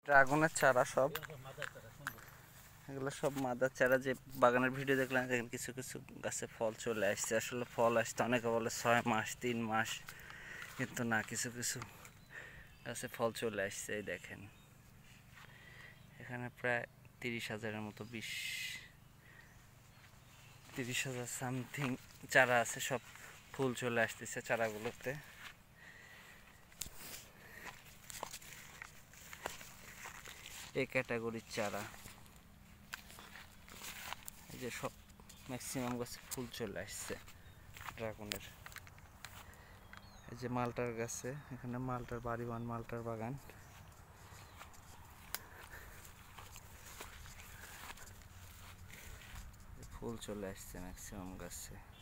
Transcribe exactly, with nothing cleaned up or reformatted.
ড্রাগনের চারা সব, এগুলো সব মাদার চারা। যে বাগানের ভিডিও দেখলাম দেখেন কিছু কিছু গাছে ফল চলে আসছে। আসলে ফল আসতে অনেকে বলে ছয় মাস তিন মাস, কিন্তু না, কিছু কিছু গাছে ফল চলে আসছে। এই দেখেন এখানে প্রায় তিরিশ হাজারের মতো, বিশ তিরিশ হাজার সামথিং চারা আছে, সব ফুল চলে আসতেছে চারাগুলোতে। এই ক্যাটাগরির চারা, এই যে সব ম্যাক্সিমাম গাছে ফুল চলে আসছে ড্রাগনের। এই যে মালটার গাছে, এখানে মালটার বাড়িওয়ান মালটার বাগান। ফুল চলে আসছে ম্যাক্সিমাম গাছে।